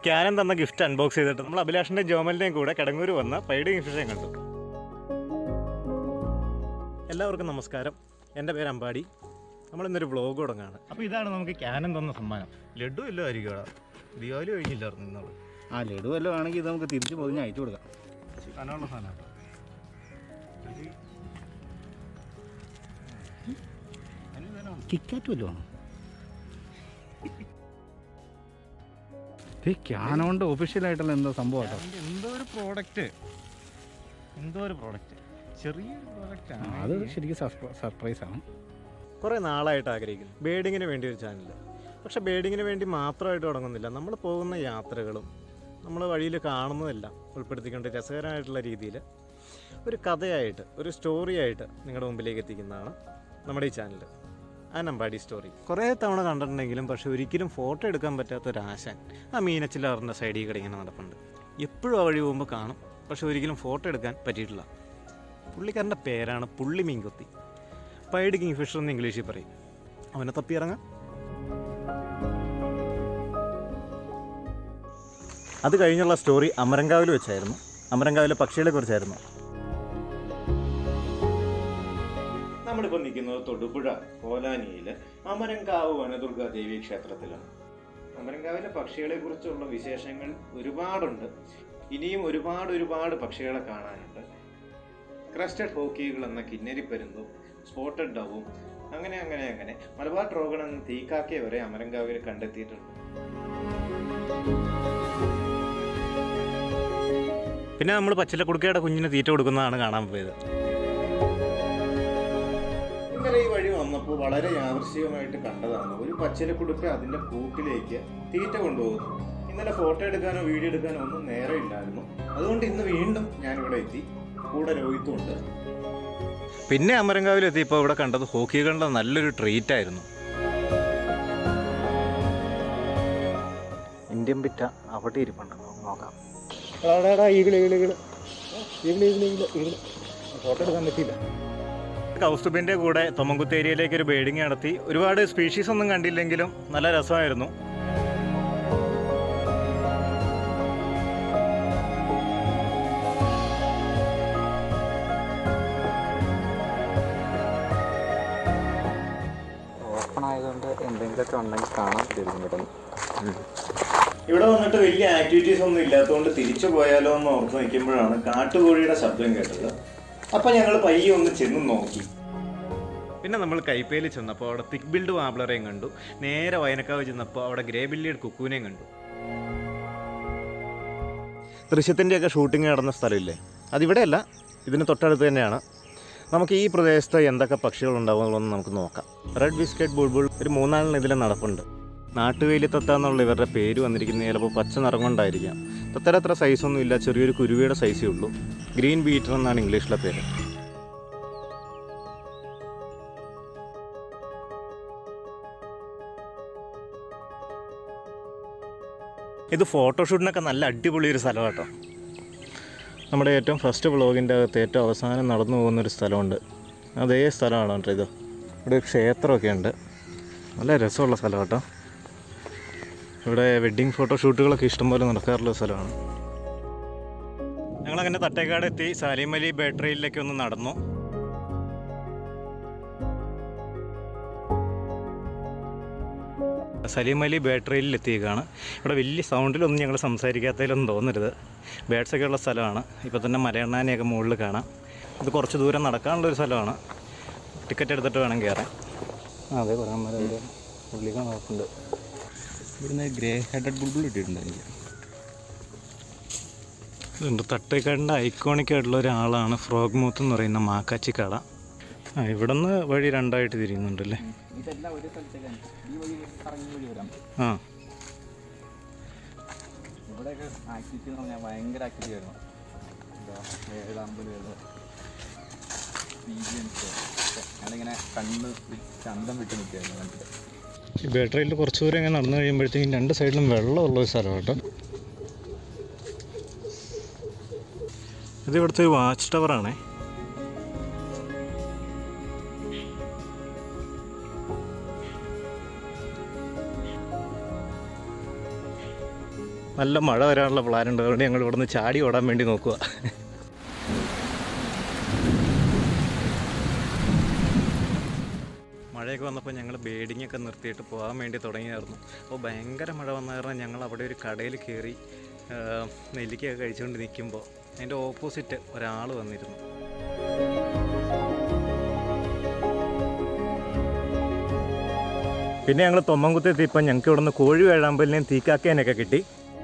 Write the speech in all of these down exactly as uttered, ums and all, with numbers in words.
Cannon തന്ന gift unbox ചെയ്തിട്ട് നമ്മൾ അഭിലാഷിൻ്റെ ജോമലിൻ്റെയും കൂടെ കിടങ്ങൂർ വന്ന് പൈഡ് കിങ്ഫിഷറേയും കണ്ടു. എല്ലാവർക്കും നമസ്കാരം, എൻ്റെ പേര് അമ്പാടി. നമ്മളിന്നൊരു വ്ളോഗ് തുടങ്ങാണ്. അപ്പോൾ ഇതാണ് നമുക്ക് ക്യാനൻ തന്ന സമ്മാനം. ലഡു എല്ലാം ആയിരിക്കും അവിടെ, ദീപാവലി കഴിഞ്ഞില്ലായിരുന്നു ഇന്നോട്. ആ ലഡു വല്ലതും ആണെങ്കിൽ ഇത് നമുക്ക് തിരിച്ച് പൊതിഞ്ഞ് അയച്ചു കൊടുക്കാം. കനമുള്ള സാധനമാണ്. കിക്കാറ്റ് വല്ലതും ആണോ? ക്യാനോണ്ട് ഒഫീഷ്യലായിട്ടുള്ള എന്തോ സംഭവം കേട്ടോ. എന്തോ ഒരു പ്രോഡക്റ്റ് എന്തോ ഒരു പ്രോഡക്റ്റ് ചെറിയൊരു പ്രോഡക്റ്റാണ്. അത് ശരിക്കും സർപ്രൈസാണ്. കുറേ നാളായിട്ട് ആഗ്രഹിക്കുന്നു ബേഡിങ്ങിന് വേണ്ടി ഒരു ചാനൽ. പക്ഷേ ബേഡിങ്ങിന് വേണ്ടി മാത്രമായിട്ട് തുടങ്ങുന്നില്ല. നമ്മൾ പോകുന്ന യാത്രകളും നമ്മൾ വഴിയിൽ കാണുന്നതെല്ലാം ഉൾപ്പെടുത്തിക്കൊണ്ട് രസകരമായിട്ടുള്ള രീതിയിൽ ഒരു കഥയായിട്ട്, ഒരു സ്റ്റോറിയായിട്ട് നിങ്ങളുടെ മുമ്പിലേക്ക് എത്തിക്കുന്നതാണ് നമ്മുടെ ഈ ചാനൽ അമ്പാടി സ്റ്റോറി. കുറേ തവണ കണ്ടിട്ടുണ്ടെങ്കിലും പക്ഷെ ഒരിക്കലും ഫോട്ടോ എടുക്കാൻ പറ്റാത്തൊരാശാൻ ആ മീനച്ചിലാറിൻ്റെ സൈഡിൽ കൂടെ ഇങ്ങനെ നടപ്പുണ്ട്. എപ്പോഴും ആ വഴി പോകുമ്പോൾ കാണും, പക്ഷെ ഒരിക്കലും ഫോട്ടോ എടുക്കാൻ പറ്റിയിട്ടില്ല. പുള്ളിക്കാരൻ്റെ പേരാണ് പുള്ളി മീൻകൊത്തി. പൈഡ് കിങ്ഫിഷർ എന്ന് ഇംഗ്ലീഷിൽ പറയും. അവനെ തപ്പിയിറങ്ങാം. അത് കഴിഞ്ഞുള്ള സ്റ്റോറി അമരങ്കാവിൽ വെച്ചായിരുന്നു. അമരങ്കാവിലെ പക്ഷികളെ കുറിച്ചായിരുന്നു. നമ്മളിപ്പോൾ നിൽക്കുന്നത് തൊടുപുഴ കോലാനിയിൽ അമരങ്കാവ് വനദുർഗ ദേവീ ക്ഷേത്രത്തിലാണ്. അമരങ്കാവിലെ പക്ഷികളെ കുറിച്ചുള്ള വിശേഷങ്ങൾ ഒരുപാടുണ്ട്. ഇനിയും ഒരുപാട് ഒരുപാട് പക്ഷികളെ കാണാനുണ്ട്. ക്രസ്റ്റഡ് ഹോക്കികൾ എന്ന കിന്നരിപ്പരുന്തും സ്പോട്ടഡ് ഡവും അങ്ങനെ അങ്ങനെ അങ്ങനെ മലബാർ ട്രോഗൺ എന്ന തീക്കാക്കയെ വരെ അമരങ്കാവിൽ കണ്ടെത്തിയിട്ടുണ്ട്. പിന്നെ നമ്മൾ പച്ചിലക്കുടുക്കയുടെ കുഞ്ഞിന് തീറ്റ കൊടുക്കുന്നതാണ് കാണാൻ പോയത്. ഇന്നലെ ഈ വഴി വന്നപ്പോൾ വളരെ യാദൃശ്ചികമായിട്ട് കണ്ടതാണ് ഒരു പച്ചിലക്കുടുക്ക അതിൻ്റെ കൂട്ടിലേക്ക് തീറ്റ കൊണ്ടുപോകുന്നു. ഇന്നലെ ഫോട്ടോ എടുക്കാനോ വീഡിയോ എടുക്കാനോ ഒന്നും നേരമില്ലായിരുന്നു. അതുകൊണ്ട് ഇന്ന് വീണ്ടും ഞാനിവിടെ എത്തി. കൂടെ രോഹിത്തുണ്ട്. പിന്നെ അമരങ്കാവിലെത്തിയപ്പോൾ ഇവിടെ കണ്ടത് ഹോക്കികളുടെ നല്ലൊരു ട്രീറ്റ് ആയിരുന്നു. ഇന്ത്യൻ പിറ്റ അവിടെ ഇരിപ്പുണ്ടെന്ന് നോക്കാം. ഫോട്ടോ എടുക്കാൻ പറ്റിയില്ല. കൗസ്തുഭിൻ്റെ കൂടെ തൊമ്മൻകുത്ത് ഏരിയയിലേക്ക് ഒരു ബേഡിങ് നടത്തി. ഒരുപാട് സ്പീഷീസ് ഒന്നും കണ്ടില്ലെങ്കിലും നല്ല രസമായിരുന്നു. ഓപ്പണായതുകൊണ്ട് എന്തെങ്കിലുമൊക്കെ ഉണ്ടെങ്കിൽ കാണാൻ പറ്റും. ഇവിടെ വന്നിട്ട് വലിയ ആക്ടിവിറ്റീസ് ഒന്നും ഇല്ലാത്തതുകൊണ്ട് തിരിച്ചു പോയാലോ എന്ന് ഓർത്ത് നിൽക്കുമ്പോഴാണ് കാട്ടുകോഴിയുടെ ശബ്ദം കേട്ടത്. അപ്പം ഞങ്ങൾ പയ്യെ ഒന്ന് ചെന്ന് നോക്കി. പിന്നെ നമ്മൾ കൈപ്പയിൽ ചെന്നപ്പോൾ അവിടെ തിക് ബിൽഡ് വാബ്ലറേയും കണ്ടു. നേരെ വയനക്കാവ് ചെന്നപ്പോൾ അവിടെ ഗ്രേ ബില്ലിയുടെ കുക്കൂനെയും കണ്ടു. ദൃശ്യത്തിൻ്റെയൊക്കെ ഷൂട്ടിംഗ് നടന്ന സ്ഥലമില്ലേ, അതിവിടെയല്ല, ഇതിന് തൊട്ടടുത്ത് തന്നെയാണ്. നമുക്ക് ഈ പ്രദേശത്ത് എന്തൊക്കെ പക്ഷികളുണ്ടാവുമെന്നുള്ളതൊന്ന് നമുക്ക് നോക്കാം. റെഡ് ബിസ്ക്കറ്റ് ബുൾബുൾ ഒരു മൂന്നാളിന് ഇതിൽ നടപ്പുണ്ട്. നാട്ടുവേലി തത്ത എന്നുള്ള ഇവരുടെ പേര് വന്നിരിക്കുന്നത് ചിലപ്പോൾ പച്ച നിറം കൊണ്ടായിരിക്കാം. തത്തയുടെ അത്ര സൈസൊന്നും ഇല്ല, ചെറിയൊരു കുരുവിയുടെ സൈസേ ഉള്ളൂ. ഗ്രീൻ ബീറ്റർ എന്നാണ് ഇംഗ്ലീഷിലെ പേര്. ഇത് ഫോട്ടോഷൂട്ടിനൊക്കെ നല്ല അടിപൊളി ഒരു സ്ഥലം കേട്ടോ. നമ്മുടെ ഏറ്റവും ഫസ്റ്റ് വ്ളോഗിൻ്റെ അകത്ത് ഏറ്റവും അവസാനം നടന്നു പോകുന്നൊരു സ്ഥലമുണ്ട്. അതേ സ്ഥലമാണ് കേട്ടോ ഇത്. ഇവിടെ ഒരു ക്ഷേത്രമൊക്കെ ഉണ്ട്. നല്ല രസമുള്ള സ്ഥലം കേട്ടോ. ഇവിടെ വെഡ്ഡിങ് ഫോട്ടോഷൂട്ടുകളൊക്കെ ഇഷ്ടംപോലെ നടക്കാറുള്ള സ്ഥലമാണ്. ഞങ്ങളങ്ങനെ തട്ടേക്കാട് എത്തി. സാലിം അലി ബേട്ടറിയിലേക്ക് ഒന്ന് നടന്നു. സലീം അലി ബാറ്ററിയിൽ എത്തിയേക്കാണ്. ഇവിടെ വലിയ സൗണ്ടിലൊന്നും ഞങ്ങൾ സംസാരിക്കാത്തതിലൊന്നും തോന്നരുത്. ബേഡ്സൊക്കെ ഉള്ള സ്ഥലമാണ്. ഇപ്പോൾ തന്നെ മലയണ്ണാനെയൊക്കെ മുകളിൽ കാണാം. ഇത് കുറച്ച് ദൂരം നടക്കാനുള്ളൊരു സ്ഥലമാണ്. ടിക്കറ്റ് എടുത്തിട്ട് വേണം കയറാൻ. ആ അതെ, പറയാൻ മരം പുള്ളിക്കാൻ നോക്കുന്നുണ്ട്. ഇവിടുന്ന് ഗ്രേ ഹെഡഡ് ബുൾബുൾ ഇട്ടിട്ടുണ്ട് എനിക്ക്. ഇതുണ്ട് തട്ടേക്കാടിൻ്റെ ഐക്കോണിക് ആയിട്ടുള്ള ഒരാളാണ് ഫ്രോഗ് മൗത്ത് എന്ന് പറയുന്ന മാക്കാച്ചിക്കാട. ആ ഇവിടെ നിന്ന് വഴി രണ്ടായിട്ട് തിരിയുന്നുണ്ടല്ലേ. ആ ഇവിടെയൊക്കെ ആക്ടിവിറ്റി എന്ന് പറഞ്ഞാൽ ഭയങ്കര ആക്ടിവിറ്റി ആയിരുന്നു. ഞാനിങ്ങനെ കണ്ണ് ചന്തം വിട്ട് നിൽക്കുകയായിരുന്നു കണ്ടിട്ട്. ഈ ബാറ്ററിയിൽ കുറച്ച് ദൂരം ഇങ്ങനെ നടന്നു കഴിയുമ്പോഴത്തേക്കും രണ്ട് സൈഡിലും വെള്ളമുള്ളൊരു സ്ഥലം കേട്ടോ. ഇത് ഇവിടുത്തെ ഒരു വാച്ച് ടവറാണേ. നല്ല മഴ വരാനുള്ള പ്ലാൻ ഉണ്ട്. അതുകൊണ്ട് ഞങ്ങൾ ഇവിടെ നിന്ന് ചാടി ഓടാൻ വേണ്ടി നോക്കുക. മഴയൊക്കെ വന്നപ്പോൾ ഞങ്ങൾ ബേഡിങ്ങൊക്കെ നിർത്തിയിട്ട് പോകാൻ വേണ്ടി തുടങ്ങിയായിരുന്നു. അപ്പോൾ ഭയങ്കര മഴ വന്ന കാരണം ഞങ്ങൾ അവിടെ ഒരു കടയിൽ കയറി നെല്ലിക്കയൊക്കെ കഴിച്ചുകൊണ്ട് നിൽക്കുമ്പോൾ അതിൻ്റെ ഓപ്പോസിറ്റ് ഒരാൾ വന്നിരുന്നു. പിന്നെ ഞങ്ങൾ തൊമ്മൻകുത്ത് എത്തിയപ്പോൾ ഞങ്ങൾക്ക് ഇവിടെ നിന്ന് കോഴി വേഴാമ്പലിനെയും തീക്കാക്കേനൊക്കെ കിട്ടി.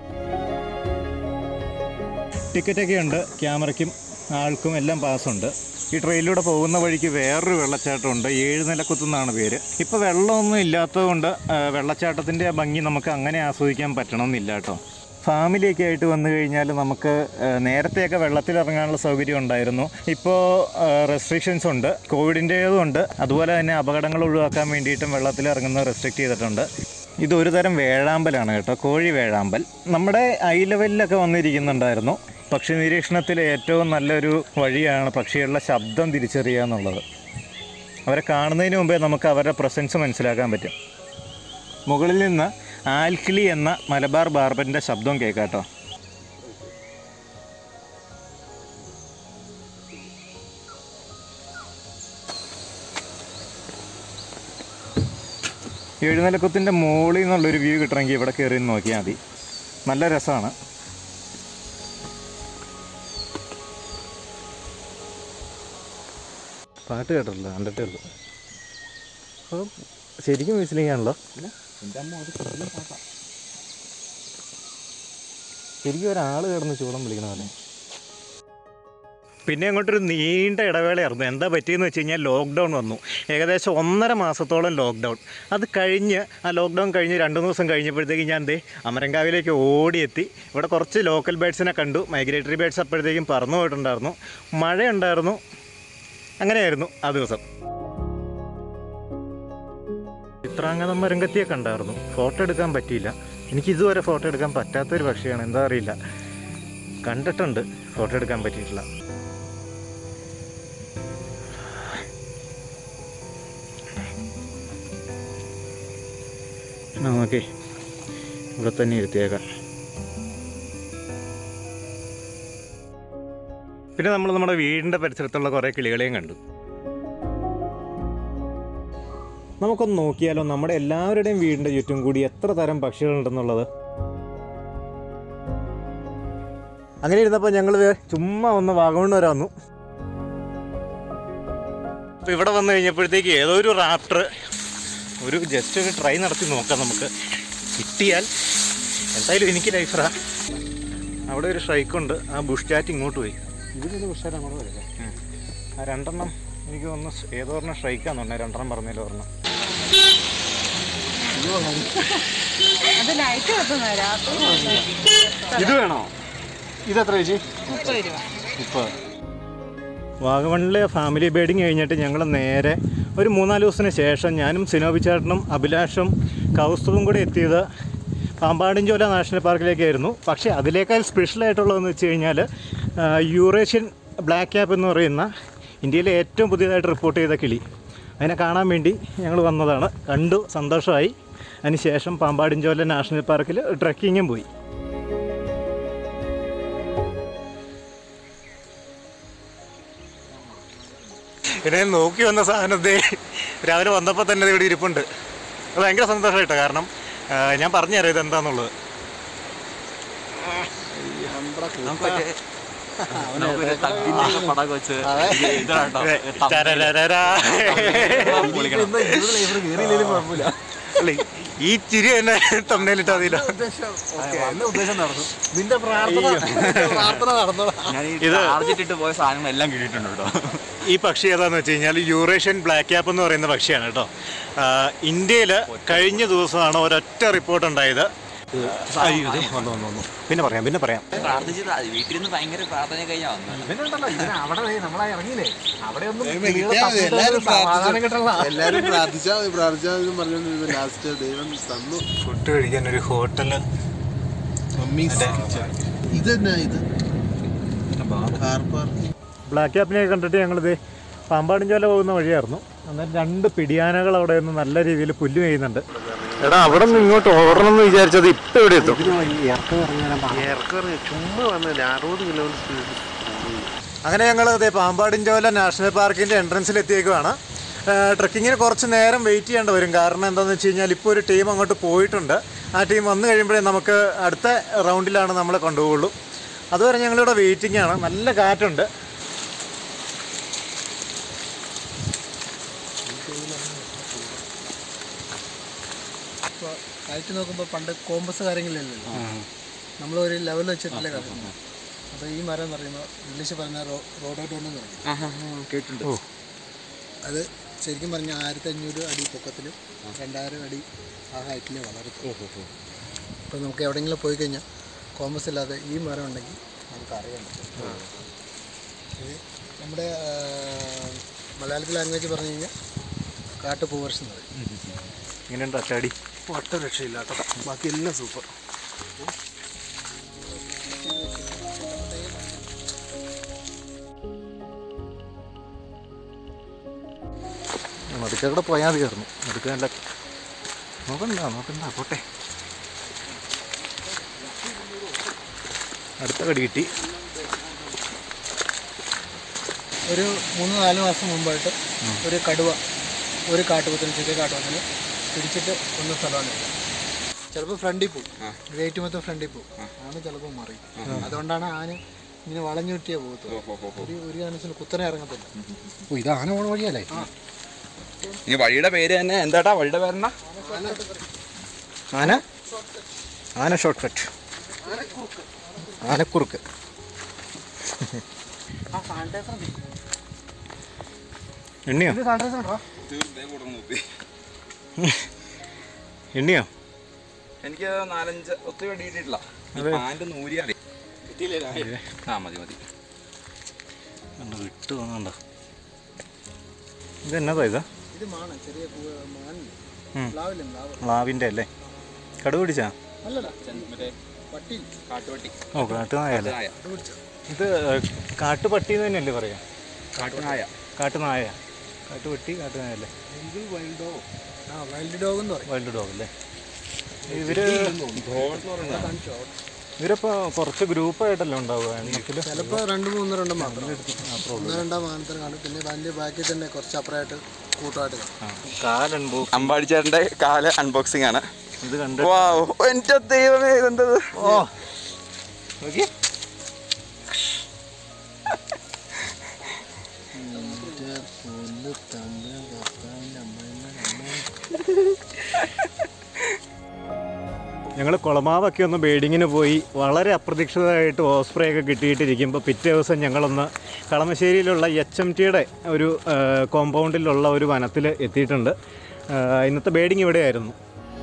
ടിക്കറ്റൊക്കെ ഉണ്ട്, ക്യാമറയ്ക്കും ആൾക്കും എല്ലാം പാസ്സുണ്ട്. ഈ ട്രെയിനിലൂടെ പോകുന്ന വഴിക്ക് വേറൊരു വെള്ളച്ചാട്ടമുണ്ട്, ഏഴ് നിലക്കുത്തെന്നാണ് പേര്. ഇപ്പോൾ വെള്ളമൊന്നും ഇല്ലാത്തതുകൊണ്ട് വെള്ളച്ചാട്ടത്തിൻ്റെ ഭംഗി നമുക്ക് അങ്ങനെ ആസ്വദിക്കാൻ പറ്റണമെന്നില്ല കേട്ടോ. ഫാമിലിയൊക്കെ ആയിട്ട് വന്നു കഴിഞ്ഞാൽ നമുക്ക് നേരത്തെയൊക്കെ വെള്ളത്തിലിറങ്ങാനുള്ള സൗകര്യം ഉണ്ടായിരുന്നു. ഇപ്പോൾ റെസ്ട്രിക്ഷൻസ് ഉണ്ട്, കോവിഡിൻ്റേതും ഉണ്ട്. അതുപോലെ തന്നെ അപകടങ്ങൾ ഒഴിവാക്കാൻ വേണ്ടിയിട്ടും വെള്ളത്തിലിറങ്ങുന്നത് റെസ്ട്രിക്റ്റ് ചെയ്തിട്ടുണ്ട്. ഇതൊരു തരം വേഴാമ്പലാണ് കേട്ടോ, കോഴി വേഴാമ്പൽ. നമ്മുടെ ഐ ലെവലിലൊക്കെ വന്നിരിക്കുന്നുണ്ടായിരുന്നു. പക്ഷി നിരീക്ഷണത്തിൽ ഏറ്റവും നല്ലൊരു വഴിയാണ് പക്ഷികളുടെ ശബ്ദം തിരിച്ചറിയുക എന്നുള്ളത്. അവരെ കാണുന്നതിന് മുമ്പേ നമുക്ക് അവരുടെ പ്രസൻസ് മനസ്സിലാക്കാൻ പറ്റും. മുകളിൽ നിന്ന് ആൽക്കിളി എന്ന മലബാർ ബാർബറിൻ്റെ ശബ്ദം കേൾക്കാം കേട്ടോ. എഴുന്നേലക്കത്തിൻ്റെ മുകളിൽ നിന്നുള്ളൊരു വ്യൂ കിട്ടണമെങ്കിൽ ഇവിടെ കയറി നോക്കിയാൽ മതി. നല്ല രസമാണ്. പാട്ട് കേട്ടിട്ടില്ല, കണ്ടിട്ടേ ഉള്ളൂ. അപ്പം ശരിക്കും വിസിലിങ്ങാണല്ലോ. ശരിക്കും ഒരാൾ കിടന്ന് ചൂടം വിളിക്കണ പോലെ. പിന്നെ അങ്ങോട്ടൊരു നീണ്ട ഇടവേളയായിരുന്നു. എന്താ പറ്റിയെന്ന് വെച്ച് കഴിഞ്ഞാൽ ലോക്ക്ഡൗൺ വന്നു. ഏകദേശം ഒന്നര മാസത്തോളം ലോക്ക്ഡൗൺ. അത് കഴിഞ്ഞ് ആ ലോക്ക്ഡൗൺ കഴിഞ്ഞ് രണ്ട് ദിവസം കഴിഞ്ഞപ്പോഴത്തേക്കും ഞാൻ ദേ അമരങ്കാവിലേക്ക് ഓടിയെത്തി. ഇവിടെ കുറച്ച് ലോക്കൽ ബേഡ്സിനെ കണ്ടു. മൈഗ്രേറ്ററി ബേഡ്സ് അപ്പോഴത്തേക്കും പറന്നു പോയിട്ടുണ്ടായിരുന്നു. മഴയുണ്ടായിരുന്നു. അങ്ങനെയായിരുന്നു ആ ദിവസം. ചിത്രാംഗതം മരങ്കത്തിയെ കണ്ടായിരുന്നു. ഫോട്ടോ എടുക്കാൻ പറ്റിയില്ല. എനിക്കിതുവരെ ഫോട്ടോ എടുക്കാൻ പറ്റാത്തൊരു പക്ഷിയാണ്, എന്താ അറിയില്ല. കണ്ടിട്ടുണ്ട്, ഫോട്ടോ എടുക്കാൻ പറ്റിയിട്ടില്ല. ഓക്കെ, ഇവിടെ തന്നെ ഇരുത്തിയേക്കാം. പിന്നെ നമ്മൾ നമ്മുടെ വീടിൻ്റെ പരിസരത്തുള്ള കുറേ കിളികളെയും കണ്ടു. നമുക്കൊന്ന് നോക്കിയാലോ നമ്മുടെ എല്ലാവരുടെയും വീടിൻ്റെ ചുറ്റും കൂടി എത്ര തരം പക്ഷികളുണ്ടെന്നുള്ളത്. അങ്ങനെ ഇരുന്നപ്പോൾ ഞങ്ങൾ ചുമ്മാ ഒന്ന് വാഗമൺ വരെ വന്നു. അപ്പോൾ ഇവിടെ വന്നു കഴിഞ്ഞപ്പോഴത്തേക്ക് ഏതോ ഒരു റാപ്റ്റർ ഒരു ജസ്റ്റ് ഒരു ട്രൈ നടത്തി നോക്കാം നമുക്ക്. കിട്ടിയാൽ എന്തായാലും എനിക്ക് ലൈഫറാ. അവിടെ ഒരു സ്ട്രൈക്കുണ്ട്. ആ ബുഷ് ചാറ്റ് ഇങ്ങോട്ട് പോയി. ഇതിലൊരു ബുഷ് ചാറ്റ് അങ്ങോട്ട് വരില്ലേ? ആ രണ്ടെണ്ണം എനിക്ക് ഒന്ന് ഏതോ ഒരെണ്ണം സ്ട്രൈക്കാന്നുണ്ടേ. രണ്ടെണ്ണം പറഞ്ഞതിൽ ഒരെണ്ണം. ഇത് വേണോ? ഇതെത്ര ചേച്ചി? മുപ്പത് രൂപ. മുപ്പത്. വാഗമണിലെ ഫാമിലി ബേഡിങ് കഴിഞ്ഞിട്ട് ഞങ്ങൾ നേരെ ഒരു മൂന്നാല് ദിവസത്തിന് ശേഷം ഞാനും സിനോബി ചേട്ടനും അഭിലാഷും കൗസ്തുവും കൂടി എത്തിയത് പാമ്പാടിഞ്ചോല നാഷണൽ പാർക്കിലേക്കായിരുന്നു. പക്ഷേ അതിനേക്കാൾ സ്പെഷ്യലായിട്ടുള്ളതെന്ന് വെച്ച് കഴിഞ്ഞാൽ യൂറേഷ്യൻ ബ്ലാക്ക് ക്യാപ്പ് എന്ന് പറയുന്ന ഇന്ത്യയിലെ ഏറ്റവും പുതിയതായിട്ട് റിപ്പോർട്ട് ചെയ്ത കിളി. അതിനെ കാണാൻ വേണ്ടി ഞങ്ങൾ വന്നതാണ്. കണ്ടു, സന്തോഷമായി. അതിന് ശേഷം പാമ്പാടിഞ്ചോല നാഷണൽ പാർക്കിൽ ട്രെക്കിങ്ങും പോയി. പിന്നെ നോക്കി വന്ന സാധനത്തെ രാവിലെ വന്നപ്പോൾ തന്നെ ഇവിടെ ഇരിപ്പുണ്ട്. അത് ഭയങ്കര സന്തോഷമായിട്ടോ. കാരണം ഞാൻ പറഞ്ഞു തരാം ഇതെന്താന്നുള്ളത്. ഈ ചിരി തന്നെ തമ്മിലിട്ടാ മതിയില്ല. നിന്റെ പ്രാർത്ഥന നടന്നു. ഇത് പോയ സാധനങ്ങളെല്ലാം കിട്ടിയിട്ടുണ്ട് കേട്ടോ. ഈ പക്ഷി ഏതാന്ന് വെച്ച് കഴിഞ്ഞാൽ യൂറേഷ്യൻ ബ്ലാക്ക് ക്യാപ്പ് എന്ന് പറയുന്ന പക്ഷിയാണ് കേട്ടോ. ഇന്ത്യയിൽ കഴിഞ്ഞ ദിവസമാണ് ഒരൊറ്റ റിപ്പോർട്ട് ഉണ്ടായത്. പിന്നെ പറയാം പിന്നെ പറയാം വീട്ടിൽ ഭയങ്കര പ്രാർത്ഥന കഴിഞ്ഞാൽ എല്ലാരും പ്രാർത്ഥിച്ചാൽ മതി പ്രാർത്ഥിച്ചാൽ പറഞ്ഞോണ്ടിരുന്നു. ലാസ്റ്റ് ദൈവം തന്നു. ഫുഡ് കഴിക്കാൻ ഒരു ഹോട്ടല്. ഇതെന്നാ ഇത് കാർ പാർക്ക്. ബ്ലാക്ക് ക്യാപ്പിനെ കണ്ടിട്ട് ഞങ്ങളിത് പാമ്പാടിഞ്ചോല പോകുന്ന വഴിയായിരുന്നു. അന്നേരം രണ്ട് പിടിയാനകൾ അവിടെ നിന്ന് നല്ല രീതിയിൽ പുല്ല് ചെയ്യുന്നുണ്ട്. എടാ അവിടെ നിന്ന് ഇങ്ങോട്ട് ഓടണം എന്ന് വിചാരിച്ചത് ഇപ്പം എവിടെ എത്തും? ചുമ്മാ വന്നില്ല അറുപത് കിലോമീറ്റർ സ്പീഡ്. അങ്ങനെ ഞങ്ങൾ അതേ പാമ്പാടിഞ്ചോല നാഷണൽ പാർക്കിൻ്റെ എൻട്രൻസിൽ എത്തിയേക്കുവാണ്. ട്രക്കിങ്ങിന് കുറച്ച് നേരം വെയിറ്റ് ചെയ്യേണ്ടി വരും. കാരണം എന്താണെന്ന് വെച്ച് കഴിഞ്ഞാൽ ഇപ്പോൾ ഒരു ടീം അങ്ങോട്ട് പോയിട്ടുണ്ട്. ആ ടീം വന്നു കഴിയുമ്പോഴേ നമുക്ക് അടുത്ത റൗണ്ടിലാണ് നമ്മളെ കൊണ്ടുപോകുള്ളൂ. അതുവരെ ഞങ്ങളിവിടെ വെയിറ്റിംഗ് ആണ്. നല്ല കാറ്റുണ്ട്. ഇപ്പോൾ കാഴ്ച നോക്കുമ്പോൾ പണ്ട് കോമ്പസ് കാര്യങ്ങളിലല്ലോ, നമ്മളൊരു ലെവൽ വെച്ചിട്ടില്ലേ കളിക്കുന്നത്. അപ്പോൾ ഈ മരം എന്ന് പറയുമ്പോൾ ഇംഗ്ലീഷ് പറഞ്ഞ റോ റോഡോട്ടോണ്ടെന്ന് പറയും, കേട്ടിട്ടുണ്ട്. അത് ശരിക്കും പറഞ്ഞാൽ ആയിരത്തി അഞ്ഞൂറ് അടി പൊക്കത്തിലും രണ്ടായിരം അടി ആ ഹൈറ്റിൽ വളർത്തും. ഇപ്പോൾ നമുക്ക് എവിടെയെങ്കിലും പോയി കഴിഞ്ഞാൽ കോമ്പസ് ഇല്ലാതെ ഈ മരം ഉണ്ടെങ്കിൽ നമുക്ക് അറിയാൻ പറ്റും. ഇത് നമ്മുടെ മലയാളത്തിൽ ലാംഗ്വേജ് പറഞ്ഞു കഴിഞ്ഞാൽ കാട്ടുപൂവർഷം എന്ന് പറയും. ഇങ്ങനെയുണ്ട് അച്ചാടി. ഒട്ട രക്ഷയില്ല കേട്ടോ, ബാക്കി എല്ലാം സൂപ്പർ. നടുക്കൂടെ പോയാൽ മതി. കയറുന്നു നടുക്കല്ല നോക്കണ്ട നോക്കണ്ട പോട്ടെ. അടുത്ത കടി കിട്ടി. ഒരു മൂന്ന് നാല് മാസം മുമ്പായിട്ട് ഒരു കടുവ ഒരു കാട്ടുപോത്തിന് ചെറിയ കാട്ടുപോത്തിന് പിടിച്ചിട്ട് കൊന്ന സ്ഥലമാണ്. ചിലപ്പോൾ ഫ്രണ്ടിൽ പോവും, വെയിറ്റ് മൊത്തം ഫ്രണ്ടിൽ പോവും, ആണ് ചിലപ്പോൾ മറി. അതുകൊണ്ടാണ് ആന ഇങ്ങനെ വളഞ്ഞുറ്റിയേ പോകത്തുള്ളൂ. ഒരു ഒരു കാരണത്തിൽ കുത്തനെ ഇറങ്ങത്തില്ല. ഓ ഇത് ആന പോണ വഴിയല്ലേ? ഈ വഴിയുടെ പേര് തന്നെ എന്താട്ടാ? വഴിയുടെ പേരെന്നാ? ആന ആന ഷോർട്ട് കട്ട്, ആനക്കുറുക്ക്. എണ്ണിയോ എണ്ണിയോ? എനിക്ക് നാലഞ്ച് ഒത്തിരി വണ്ടി കിട്ടിയിട്ടില്ല. പാൻറ് നൂരിയാണ്. ആ മതി മതി. വിട്ട് തോന്നുന്നുണ്ടോ? ഇത് എന്നതാ? ഇതാ ഇത് മാണ ചെറിയ മാനില്ലേ, മ്ലാവിൻ്റെ അല്ലേ? കടുവ പിടിച്ചാ? അല്ലല്ല, പട്ടി, കാട്ടുപട്ടി. ഓ കാട്ടുനായല്ലേ? ഇത് കാട്ടുപട്ടി എന്ന് തന്നെയല്ലേ പറയാ? കാട്ടുനായ. കാട്ടുനായ, കാട്ടുപട്ടി, കാട്ടുനായല്ലേ? Wild dog. ആ വൈൽഡ് ഡോഗ് എന്ന് പറയും. വൈൽഡ് ഡോഗ് അല്ലേ? ഇവര് ഇവരിപ്പോൾ കുറച്ച് ഗ്രൂപ്പായിട്ടല്ലേ ഉണ്ടാവുക? എണ്ണത്തിൽ ചിലപ്പോൾ രണ്ട് മൂന്ന് രണ്ടും മാത്രം ഒന്ന് രണ്ടാം മാനത്തിന് കാണും. പിന്നെ വലിയ ബാക്കി തന്നെ കുറച്ച് അപ്പുറമായിട്ട് കൂട്ടമായിട്ട് കാണും. കാലുണ്ട്. അമ്പാടിച്ചേട്ടൻ്റെ കാല് അൺബോക്സിംഗ് ആണ്. ഇത് കണ്ട് എന്റെ ദൈവമേ ഇതെന്തത്? ഓ നോക്കി. ഞങ്ങൾ കുളമാവൊക്കെ ഒന്ന് ബേഡിങ്ങിന് പോയി. വളരെ അപ്രതീക്ഷിതമായിട്ട് ഓസ്പ്രേ ഒക്കെ കിട്ടിയിട്ടിരിക്കുമ്പോൾ പിറ്റേ ദിവസം ഞങ്ങളൊന്ന് കളമശ്ശേരിയിലുള്ള എച്ച് എം ടിയുടെ ഒരു കോമ്പൗണ്ടിലുള്ള ഒരു വനത്തിൽ എത്തിയിട്ടുണ്ട്. ഇന്നത്തെ ബേഡിങ് ഇവിടെയായിരുന്നു.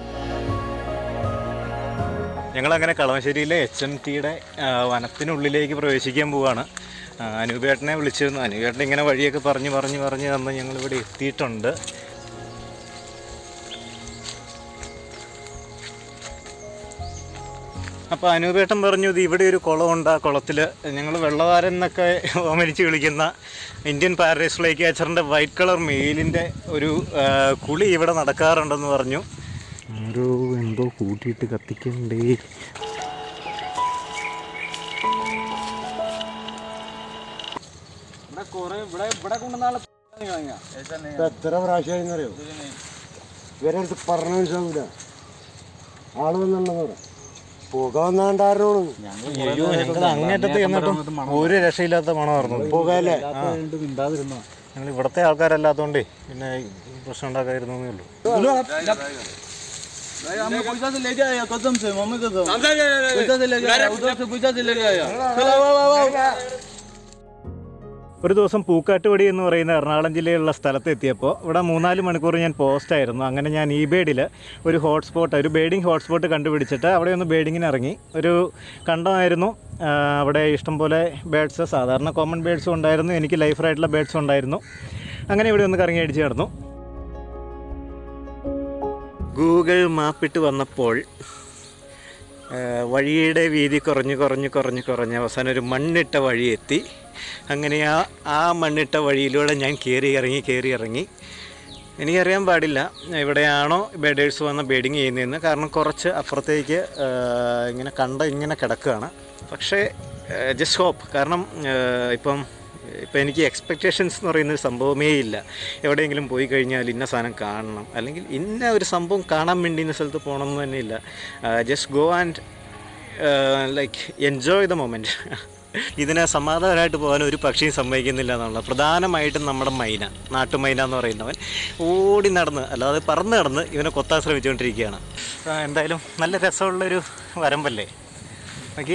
ഞങ്ങളങ്ങനെ കളമശ്ശേരിയിലെ എച്ച് എം ടിയുടെ വനത്തിനുള്ളിലേക്ക് പ്രവേശിക്കാൻ പോവുകയാണ്. അനൂപേട്ടനെ വിളിച്ചിരുന്നു. അനൂപേട്ടൻ ഇങ്ങനെ വഴിയൊക്കെ പറഞ്ഞ് പറഞ്ഞ് പറഞ്ഞ് തന്ന് ഞങ്ങളിവിടെ എത്തിയിട്ടുണ്ട്. അപ്പോൾ അനൂപേട്ടൻ പറഞ്ഞു ഇത് ഇവിടെ ഒരു കുളമുണ്ട്, ആ കുളത്തിൽ ഞങ്ങൾ വെള്ളവാരൻ എന്നൊക്കെ ഓമനിച്ച് വിളിക്കുന്ന ഇന്ത്യൻ പാരഡൈസ് ഫ്ലൈ ക്യാച്ചറിൻ്റെ വൈറ്റ് കളർ മെയിലിൻ്റെ ഒരു കുളി ഇവിടെ നടക്കാറുണ്ടെന്ന് പറഞ്ഞു. ആരോ എന്തോ കൂട്ടിയിട്ട് കത്തിക്കണ്ടേ. എത്ര പ്രാവശ്യം അറിയോ ഇവരെ അടുത്ത് പറഞ്ഞ മനസ്സിലാവില്ല. ആള് വന്നുണ്ടെന്ന് പറയാം. പുക വന്നാണ്ടാരോളൂ. അയ്യോ ഞങ്ങൾ അങ്ങേറ്റത്ത് ചെന്നിട്ടും ഒരു രക്ഷയില്ലാത്ത മണമായിരുന്നു. പുകയല്ലേ? ഞങ്ങൾ ഇവിടുത്തെ ആൾക്കാരല്ലാത്തതുകൊണ്ടേ പിന്നെ പ്രശ്നം ഉണ്ടാക്കാതിരുന്നേ ഉള്ളൂ. ഒരു ദിവസം പൂക്കാട്ടുപടി എന്ന് പറയുന്ന എറണാകുളം ജില്ലയിലുള്ള സ്ഥലത്ത് എത്തിയപ്പോൾ ഇവിടെ മൂന്നാല് മണിക്കൂർ ഞാൻ പോസ്റ്റായിരുന്നു. അങ്ങനെ ഞാൻ ഈ ബേഡിൽ ഒരു ഹോട്ട്സ്പോട്ട്, ഒരു ബേഡിങ് ഹോട്ട്സ്പോട്ട് കണ്ടുപിടിച്ചിട്ട് അവിടെ ഒന്ന് ബേഡിങ്ങിന് ഇറങ്ങി. ഒരു കണ്ടമായിരുന്നു. അവിടെ ഇഷ്ടംപോലെ ബേഡ്സ്, സാധാരണ കോമൺ ബേഡ്സും ഉണ്ടായിരുന്നു, എനിക്ക് ലൈഫറായിട്ടുള്ള ബേഡ്സും ഉണ്ടായിരുന്നു. അങ്ങനെ ഇവിടെ ഒന്ന് കറങ്ങി അടിച്ച് കിടന്നു. ഗൂഗിൾ മാപ്പിട്ട് വന്നപ്പോൾ വഴിയുടെ വീതി കുറഞ്ഞ് കുറഞ്ഞ് കുറഞ്ഞ് കുറഞ്ഞ് അവസാനം ഒരു മണ്ണിട്ട വഴി എത്തി. അങ്ങനെ ആ ആ മണ്ണിട്ട വഴിയിലൂടെ ഞാൻ കയറി ഇറങ്ങി കയറി ഇറങ്ങി എനിക്കറിയാൻ പാടില്ല എവിടെയാണോ ബേഡേഴ്സ് വന്ന് ബേഡിങ് ചെയ്യുന്നതെന്ന്. കാരണം കുറച്ച് അപ്പുറത്തേക്ക് ഇങ്ങനെ കണ്ട ഇങ്ങനെ കിടക്കുകയാണ്. പക്ഷേ ജസ്റ്റ് ഹോപ്പ്. കാരണം ഇപ്പം ഇപ്പം എനിക്ക് എക്സ്പെക്റ്റേഷൻസ് എന്ന് പറയുന്നൊരു സംഭവമേ ഇല്ല. എവിടെയെങ്കിലും പോയി കഴിഞ്ഞാൽ ഇന്ന സാധനം കാണണം, അല്ലെങ്കിൽ ഇന്ന ഒരു സംഭവം കാണാൻ വേണ്ടി ഇന്ന സ്ഥലത്ത് പോകണമെന്ന് തന്നെ ഇല്ല. Just go and like enjoy the moment. ഇതിനെ സമാധാനമായിട്ട് പോകാൻ ഒരു പക്ഷിയും സമ്മതിക്കുന്നില്ല എന്നുള്ള. പ്രധാനമായിട്ടും നമ്മുടെ മൈന, നാട്ടുമൈന എന്ന് പറയുന്നവൻ ഓടി നടന്ന്, അല്ലാതെ പറന്ന് നടന്ന് ഇവനെ കൊത്താൻ ശ്രമിച്ചുകൊണ്ടിരിക്കുകയാണ്. എന്തായാലും നല്ല രസമുള്ളൊരു വരമ്പല്ലേ. ഓക്കെ,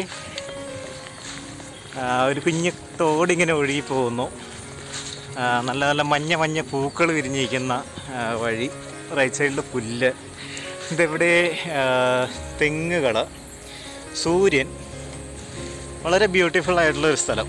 ഒരു കുഞ്ഞ് തോടിങ്ങനെ ഒഴുകി പോകുന്നു. നല്ല നല്ല മഞ്ഞ മഞ്ഞ പൂക്കൾ വിരിഞ്ഞിരിക്കുന്ന വഴി. റൈറ്റ് സൈഡിൽ പുല്ല്. ഇതെവിടെ തെങ്ങുകൾ, സൂര്യൻ. വളരെ ബ്യൂട്ടിഫുൾ ആയിട്ടുള്ളൊരു സ്ഥലം.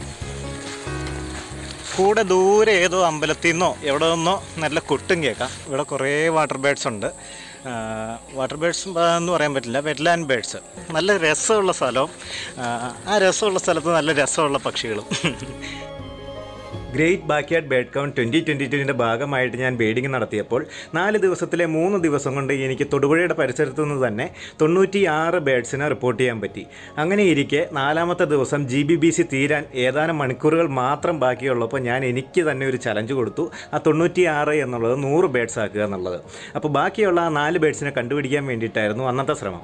കൂടെ ദൂരെ ഏതോ അമ്പലത്തിൽ നിന്നോ എവിടെ നിന്നോ നല്ല കൊട്ടും കേൾക്കാം. ഇവിടെ കുറേ വാട്ടർ ബേഡ്സ് ഉണ്ട്. വാട്ടർ ബേഡ്സ് എന്ന് പറയാൻ പറ്റില്ല, വെറ്റ്ലാൻഡ് ബേഡ്സ്. നല്ല രസമുള്ള സ്ഥലവും ആ രസമുള്ള സ്ഥലത്ത് നല്ല രസമുള്ള പക്ഷികളും. Great backyard bird count twenty twenty ടുവിൻ്റെ ഭാഗമായിട്ട് ഞാൻ ബേഡിങ് നടത്തിയപ്പോൾ നാല് ദിവസത്തിലെ മൂന്ന് ദിവസം കൊണ്ട് എനിക്ക് തൊടുപുഴയുടെ പരിസരത്തു നിന്ന് തന്നെ തൊണ്ണൂറ്റി ആറ് ബേഡ്സിനെ റിപ്പോർട്ട് ചെയ്യാൻ പറ്റി. അങ്ങനെ ഇരിക്കെ നാലാമത്തെ ദിവസം ജി ബി ബി സി തീരാൻ ഏതാനും മണിക്കൂറുകൾ മാത്രം ബാക്കിയുള്ളപ്പോൾ ഞാൻ എനിക്ക് തന്നെ ഒരു ചലഞ്ച് കൊടുത്തു. ആ തൊണ്ണൂറ്റി ആറ് എന്നുള്ളത് നൂറ് ബേഡ്സ് ആക്കുക എന്നുള്ളത്. അപ്പോൾ ബാക്കിയുള്ള ആ നാല് ബേഡ്സിനെ കണ്ടുപിടിക്കാൻ വേണ്ടിയിട്ടായിരുന്നു അന്നത്തെ ശ്രമം.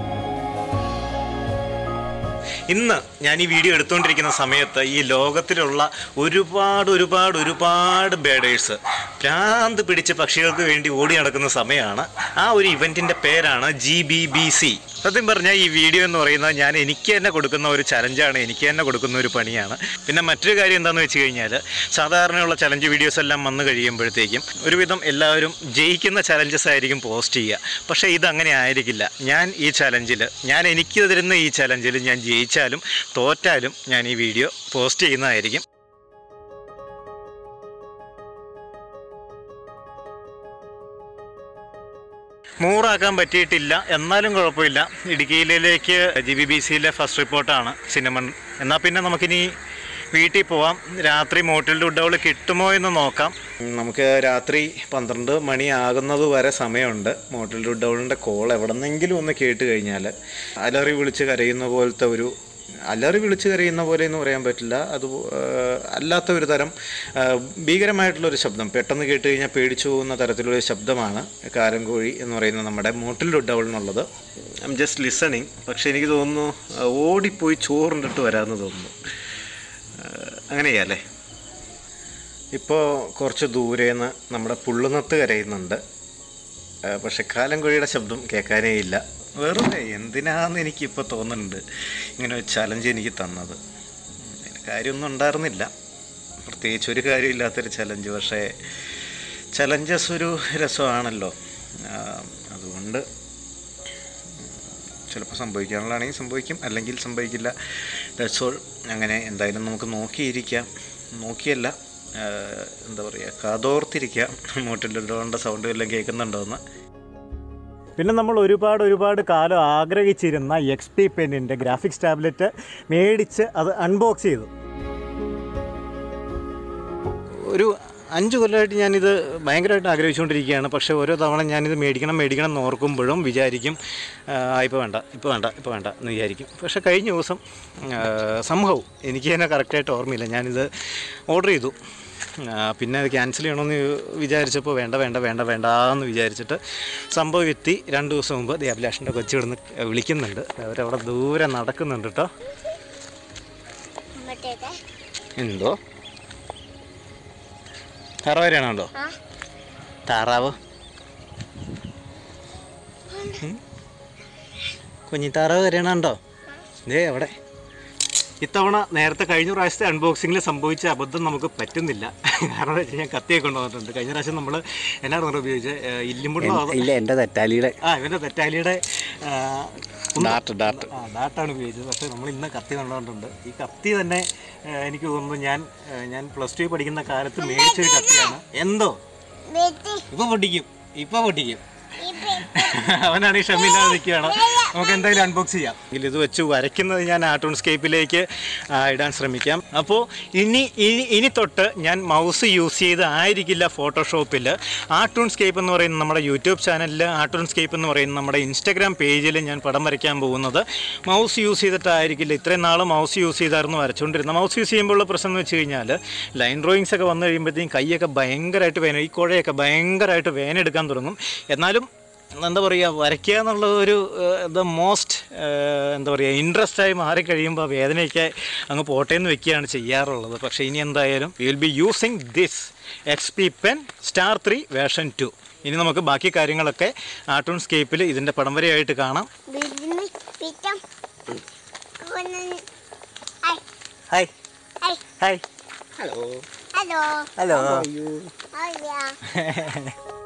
ഇന്ന് ഞാൻ ഈ വീഡിയോ എടുത്തുകൊണ്ടിരിക്കുന്ന സമയത്ത് ഈ ലോകത്തിലുള്ള ഒരുപാട് ഒരുപാട് ഒരുപാട് ബേഡേഴ്സ് ഭ്രാന്ത് പിടിച്ച് പക്ഷികൾക്ക് വേണ്ടി ഓടി നടക്കുന്ന സമയമാണ്. ആ ഒരു ഇവൻറ്റിൻ്റെ പേരാണ് ജി ബി ബി സി. സത്യം പറഞ്ഞാൽ ഈ വീഡിയോ എന്ന് പറയുന്നത് ഞാൻ എനിക്ക് തന്നെ കൊടുക്കുന്ന ഒരു ചലഞ്ചാണ്, എനിക്ക് തന്നെ കൊടുക്കുന്ന ഒരു പണിയാണ്. പിന്നെ മറ്റൊരു കാര്യം എന്താണെന്ന് വെച്ച് കഴിഞ്ഞാൽ, സാധാരണയുള്ള ചലഞ്ച് വീഡിയോസ് എല്ലാം വന്നു കഴിയുമ്പോഴത്തേക്കും ഒരുവിധം എല്ലാവരും ജയിക്കുന്ന ചലഞ്ചസ് ആയിരിക്കും പോസ്റ്റ് ചെയ്യുക. പക്ഷേ ഇതങ്ങനെ ആയിരിക്കില്ല. ഞാൻ ഈ ചലഞ്ചിൽ, ഞാൻ എനിക്ക് തരുന്ന ഈ ചലഞ്ചിൽ ഞാൻ ജയിച്ചാലും തോറ്റാലും ഞാൻ ഈ വീഡിയോ പോസ്റ്റ് ചെയ്യുന്നതായിരിക്കും. നൂറാക്കാൻ പറ്റിയിട്ടില്ല, എന്നാലും കുഴപ്പമില്ല. ഇടുക്കിയിലേക്ക് ജി ബി ബി സിയിലെ ഫസ്റ്റ് റിപ്പോർട്ടാണ് സിനമൺ. എന്നാൽ പിന്നെ നമുക്കിനി വീട്ടിൽ പോവാം. രാത്രി മോട്ടിൽ ഡുഡൗൾ കിട്ടുമോ എന്ന് നോക്കാം. നമുക്ക് രാത്രി പന്ത്രണ്ട് മണി ആകുന്നത് വരെ സമയമുണ്ട്. മോട്ടിൽ ഡുഡൗളിൻ്റെ കോൾ എവിടെന്നെങ്കിലും ഒന്ന് കേട്ട് കഴിഞ്ഞാൽ അലറി വിളിച്ച് കരയുന്ന പോലത്തെ ഒരു, അലറി വിളിച്ച് കരയുന്ന പോലെ എന്ന് പറയാൻ പറ്റില്ല, അത് അല്ലാത്ത ഒരു തരം ഭീകരമായിട്ടുള്ളൊരു ശബ്ദം, പെട്ടെന്ന് കേട്ട് കഴിഞ്ഞാൽ പേടിച്ചു പോകുന്ന തരത്തിലുള്ള ശബ്ദമാണ് കാരൻകോഴി എന്ന് പറയുന്നത് നമ്മുടെ മോട്ടിൽ ഡുഡൗൾ എന്നുള്ളത്. I'm just listening. പക്ഷേ എനിക്ക് തോന്നുന്നു ഓടിപ്പോയി ചോറുണ്ടിട്ട് വരാമെന്ന് തോന്നുന്നു. അങ്ങനെയല്ലേ. ഇപ്പോൾ കുറച്ച് ദൂരേന്ന് നമ്മുടെ പുള്ളുന്നത്ത് കരയുന്നുണ്ട്. പക്ഷെ കാലൻകോഴിയുടെ ശബ്ദം കേൾക്കാനേ ഇല്ല. വെറുതെ എന്തിനാന്ന് എനിക്കിപ്പോൾ തോന്നുന്നുണ്ട് ഇങ്ങനെ ഒരു ചലഞ്ച് എനിക്ക് തന്നത്. കാര്യമൊന്നും ഉണ്ടായിരുന്നില്ല, പ്രത്യേകിച്ച് ഒരു കാര്യമില്ലാത്തൊരു ചലഞ്ച്. പക്ഷേ ചലഞ്ചസ് ഒരു രസമാണല്ലോ. അതുകൊണ്ട് ചിലപ്പോൾ സംഭവിക്കാനുള്ളതാണെങ്കിൽ സംഭവിക്കും, അല്ലെങ്കിൽ സംഭവിക്കില്ല. That's all. അങ്ങനെ എന്തായാലും നമുക്ക് നോക്കിയിരിക്കാം. നോക്കിയല്ല, എന്താ പറയുക, കാതോർത്തിരിക്കാം. മോട്ടിലുള്ള സൗണ്ട് എല്ലാം കേൾക്കുന്നുണ്ടോ എന്ന്. പിന്നെ നമ്മൾ ഒരുപാട് ഒരുപാട് കാലം ആഗ്രഹിച്ചിരുന്ന എക്സ് പി പെന്നിൻ്റെ ഗ്രാഫിക്സ് ടാബ്ലറ്റ് മേടിച്ച് അത് അൺബോക്സ് ചെയ്തു. ഒരു അഞ്ച് കൊല്ലമായിട്ട് ഞാനിത് ഭയങ്കരമായിട്ട് ആഗ്രഹിച്ചുകൊണ്ടിരിക്കുകയാണ്. പക്ഷേ ഓരോ തവണ ഞാനിത് മേടിക്കണം മേടിക്കണം എന്ന് ഓർക്കുമ്പോഴും വിചാരിക്കും ഇപ്പോൾ വേണ്ട ഇപ്പോൾ വേണ്ട ഇപ്പോൾ വേണ്ട എന്ന് വിചാരിക്കും. പക്ഷേ കഴിഞ്ഞ ദിവസം സംഭവം എനിക്ക് തന്നെ കറക്റ്റായിട്ട് ഓർമ്മയില്ല, ഞാനിത് ഓർഡർ ചെയ്തു. പിന്നെ അത് ക്യാൻസൽ ചെയ്യണമെന്ന് വിചാരിച്ചപ്പോൾ വേണ്ട വേണ്ട വേണ്ട വേണ്ട എന്ന് വിചാരിച്ചിട്ട് സംഭവം എത്തി. രണ്ട് ദിവസം മുമ്പ് ദേവലാഷിൻ്റെ കൊച്ചു ഇവിടുന്ന് വിളിക്കുന്നുണ്ട്. അവരവിടെ ദൂരെ നടക്കുന്നുണ്ട് കേട്ടോ. എന്തോ താറാവ് വരെയാണോ? താറാവ് കുഞ്ഞി താറാവ് വരെയാണോ? ദേ അവിടെ. ഇത്തവണ നേരത്തെ കഴിഞ്ഞ പ്രാവശ്യത്തെ അൺബോക്സിങ്ങിൽ സംഭവിച്ച അബദ്ധം നമുക്ക് പറ്റുന്നില്ല. കാരണം എന്താ വെച്ചാൽ ഞാൻ കത്തിയൊക്കെ കൊണ്ടുവന്നിട്ടുണ്ട്. കഴിഞ്ഞ പ്രാവശ്യം നമ്മൾ എന്നാണ് നമ്മൾ ഉപയോഗിച്ചത്, ഇല്ലിമ്പുണ്ടോ? ഇല്ല, എൻ്റെ തെറ്റാലിയുടെ ആ ഇവൻ്റെ തെറ്റാലിയുടെ ഡാട്ട് ഡാട്ട് ആ ഡാട്ടാണ് ഉപയോഗിച്ചത്. പക്ഷേ നമ്മൾ ഇന്ന് കത്തി കൊണ്ടുവന്നിട്ടുണ്ട്. ഈ കത്തി തന്നെ എനിക്ക് തോന്നുന്നു ഞാൻ ഞാൻ പ്ലസ് ടു പഠിക്കുന്ന കാലത്ത് മേടിച്ചൊരു കത്തിയാണ്. എന്തോ ഇപ്പോൾ പൊട്ടിക്കും, ഇപ്പോൾ പൊട്ടിക്കും അവനാണ് ഈ ക്ഷമയില്ലാതെ നിൽക്കുകയാണ്. നമുക്ക് എന്തായാലും അൺബോക്സ് ചെയ്യാം. ഇത് വെച്ച് വരയ്ക്കുന്നത് ഞാൻ ആർട്ടൂൺസ്കേപ്പിലേക്ക് ഇടാൻ ശ്രമിക്കാം. അപ്പോൾ ഇനി ഇനി ഇനി തൊട്ട് ഞാൻ മൗസ് യൂസ് ചെയ്ത് ആയിരിക്കില്ല ഫോട്ടോഷോപ്പിൽ. ആർട്ടൂൺസ്കേപ്പ് എന്ന് പറയുന്ന നമ്മുടെ യൂട്യൂബ് ചാനലിൽ, ആർട്ടൂൺസ്കേപ്പ് എന്ന് പറയുന്ന നമ്മുടെ ഇൻസ്റ്റാഗ്രാം പേജിൽ ഞാൻ പടം വരയ്ക്കാൻ പോകുന്നത് മൗസ് യൂസ് ചെയ്തിട്ടായിരിക്കില്ല. ഇത്രയും നാൾ മൗസ് യൂസ് ചെയ്തായിരുന്നു വരച്ചുകൊണ്ടിരുന്നത്. മൗസ് യൂസ് ചെയ്യുമ്പോഴുള്ള പ്രശ്നം എന്ന് വെച്ച് കഴിഞ്ഞാൽ ലൈൻ ഡ്രോയിങ്സ് ഒക്കെ വന്നു കഴിയുമ്പോഴത്തേക്കും കൈയൊക്കെ ഭയങ്കരമായിട്ട് വേന, ഈ കുഴയൊക്കെ ഭയങ്കരമായിട്ട് വേനെടുക്കാൻ തുടങ്ങും. എന്നാലും എന്താ പറയുക, വരയ്ക്കുക എന്നുള്ളത് ഒരു ദ മോസ്റ്റ് എന്താ പറയുക ഇൻട്രസ്റ്റായി മാറിക്കഴിയുമ്പോൾ വേദനയൊക്കെ അങ്ങ് പോട്ടേന്ന് വെക്കുകയാണ് ചെയ്യാറുള്ളത്. പക്ഷേ ഇനി എന്തായാലും we will be using this X P pen star three version two. ഇനി നമുക്ക് ബാക്കി കാര്യങ്ങളൊക്കെ ആർട്ടൂൺസ്കേപ്പിൽ ഇതിൻ്റെ പടം വരെയായിട്ട് കാണാം. Hi hi hello hello hello